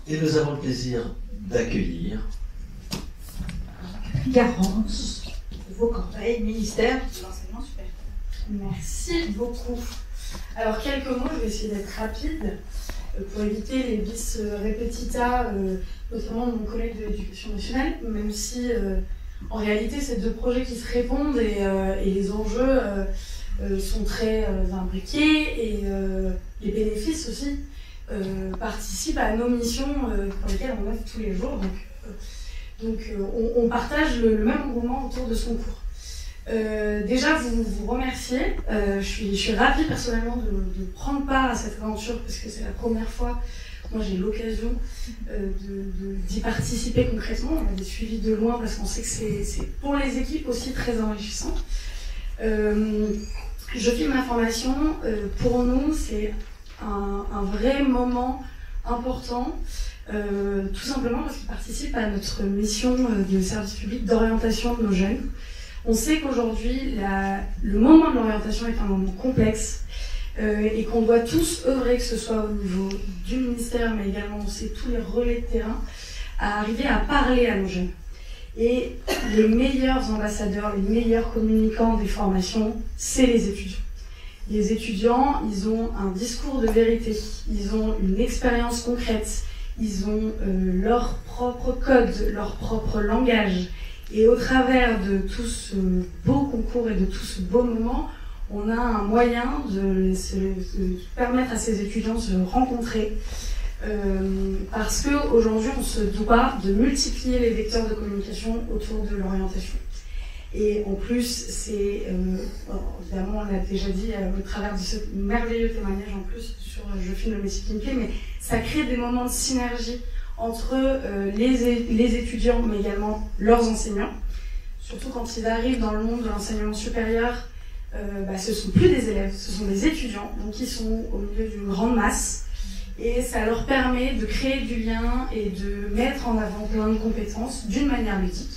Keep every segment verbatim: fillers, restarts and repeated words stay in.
Et nous avons le plaisir d'accueillir Garance de Vaucanveille, ministère de l'Enseignement supérieur. Merci beaucoup. Alors, quelques mots, je vais essayer d'être rapide pour éviter les bis repetita, euh, notamment de mon collègue de l'Éducation nationale, même si euh, en réalité, c'est deux projets qui se répondent et, euh, et les enjeux euh, euh, sont très euh, imbriqués et euh, les bénéfices aussi euh, participent à nos missions euh, pour lesquelles on œuvre tous les jours. Donc, euh, donc euh, on, on partage le, le même engouement autour de ce concours. Euh, déjà, vous vous remercier. Euh, je, suis, je suis ravie personnellement de, de prendre part à cette aventure parce que c'est la première fois moi j'ai l'occasion euh, d'y participer concrètement. On a des suivis de loin parce qu'on sait que c'est pour les équipes aussi très enrichissant. Euh, je filme ma formation. Euh, pour nous, c'est un, un vrai moment important. Euh, tout simplement parce qu'il participe à notre mission de service public d'orientation de nos jeunes. On sait qu'aujourd'hui, le moment de l'orientation est un moment complexe euh, et qu'on doit tous œuvrer, que ce soit au niveau du ministère, mais également on sait tous les relais de terrain, à arriver à parler à nos jeunes. Et les meilleurs ambassadeurs, les meilleurs communicants des formations, c'est les étudiants. Les étudiants, ils ont un discours de vérité, ils ont une expérience concrète, ils ont euh, leur propre code, leur propre langage. Et au travers de tout ce beau concours et de tout ce beau moment, on a un moyen de, se, de permettre à ces étudiants de se rencontrer. Euh, parce qu'aujourd'hui, on se doit de multiplier les vecteurs de communication autour de l'orientation. Et en plus, c'est, euh, évidemment, on l'a déjà dit euh, au travers de ce merveilleux témoignage en plus sur euh, Je filme le métier qui me plaît, mais ça crée des moments de synergie entre euh, les, les étudiants, mais également leurs enseignants. Surtout quand ils arrivent dans le monde de l'enseignement supérieur, euh, bah, ce ne sont plus des élèves, ce sont des étudiants, donc ils sont au milieu d'une grande masse. Et ça leur permet de créer du lien et de mettre en avant plein de compétences d'une manière ludique.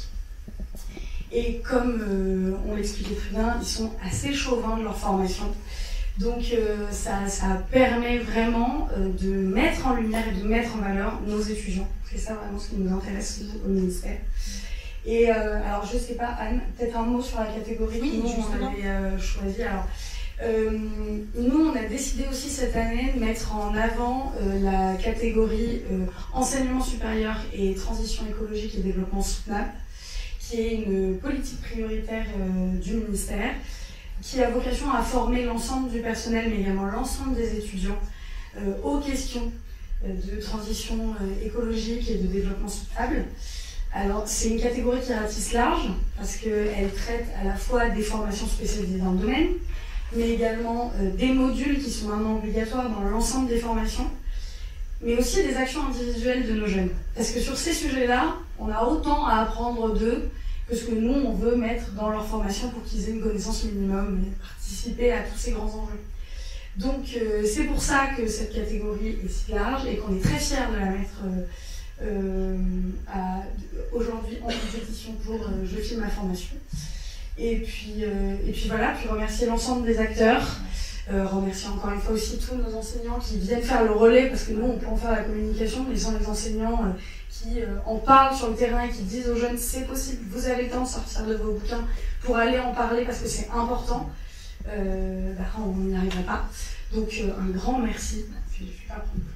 Et comme euh, on l'expliquait très bien, ils sont assez chauvins de leur formation. Donc euh, ça, ça permet vraiment euh, de mettre en lumière et de mettre en valeur nos étudiants. C'est ça vraiment ce qui nous intéresse au ministère. Et euh, alors je sais pas, Anne, peut-être un mot sur la catégorie oui, que nous on avait euh, choisi. Alors, euh, nous on a décidé aussi cette année de mettre en avant euh, la catégorie euh, enseignement supérieur et transition écologique et développement soutenable, qui est une politique prioritaire euh, du ministère, qui a vocation à former l'ensemble du personnel, mais également l'ensemble des étudiants, euh, aux questions euh, de transition euh, écologique et de développement soutenable. Alors, c'est une catégorie qui ratisse large, parce qu'elle traite à la fois des formations spécialisées dans le domaine, mais également euh, des modules qui sont maintenant obligatoires dans l'ensemble des formations, mais aussi des actions individuelles de nos jeunes. Parce que sur ces sujets-là, on a autant à apprendre d'eux que ce que nous, on veut mettre dans leur formation pour qu'ils aient une connaissance minimum et participer à tous ces grands enjeux. Donc, euh, c'est pour ça que cette catégorie est si large et qu'on est très fiers de la mettre euh, euh, aujourd'hui en compétition pour euh, Je filme ma formation. Et puis, euh, et puis voilà, puis remercier l'ensemble des acteurs, euh, remercier encore une fois aussi tous nos enseignants qui viennent faire le relais, parce que nous, on peut en faire la communication, mais sans les enseignants euh, qui euh, en parlent sur le terrain et qui disent aux jeunes c'est possible, vous avez le temps de sortir de vos bouquins pour aller en parler parce que c'est important, euh, bah, on n'y arriverait pas. Donc euh, un grand merci. Puis, je vais pas prendre